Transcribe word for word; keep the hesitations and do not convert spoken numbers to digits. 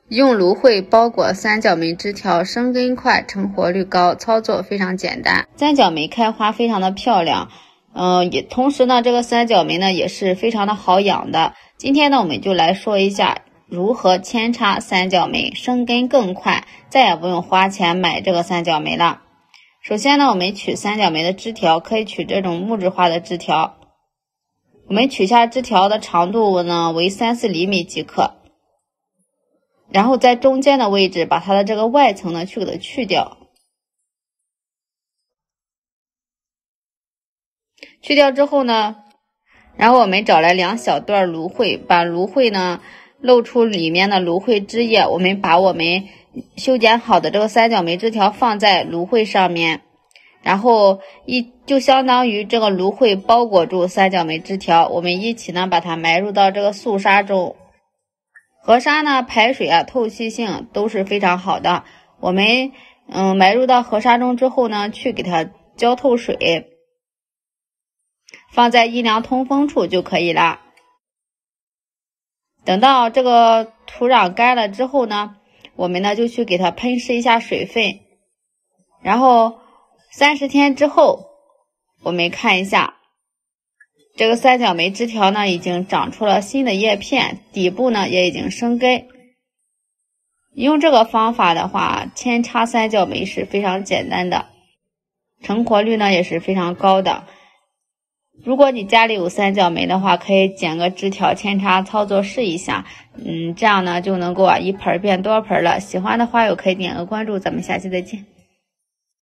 用芦荟包裹三角梅枝条，生根快，成活率高，操作非常简单。三角梅开花非常的漂亮，嗯、呃，也同时呢，这个三角梅呢也是非常的好养的。今天呢，我们就来说一下如何扦插三角梅，生根更快，再也不用花钱买这个三角梅了。首先呢，我们取三角梅的枝条，可以取这种木质化的枝条。我们取下枝条的长度呢为三四厘米即可。然后在中间的位置把它的这个外层呢去给它去掉，去掉之后呢，然后我们找来两小段芦荟，把芦荟呢露出里面的芦荟枝叶，我们把我们修剪好的这个三角梅枝条放在芦荟上面，然后一就相当于这个芦荟包裹住三角梅枝条，我们一起呢把它埋入到这个素沙中。河沙呢排水啊透气性都是非常好的，我们嗯埋入到河沙中之后呢，去给它浇透水，放在阴凉通风处就可以了。等到这个土壤干了之后呢，我们呢就去给它喷施一下水分，然后三十天之后我们看一下这个三角梅枝条呢已经长出了新的叶片，底部呢也已经生根。用这个方法的话，扦插三角梅是非常简单的，成活率呢也是非常高的。如果你家里有三角梅的话，可以剪个枝条扦插操作试一下，嗯，这样呢就能够啊一盆变多盆了。喜欢的话友可以点个关注，咱们下期再见。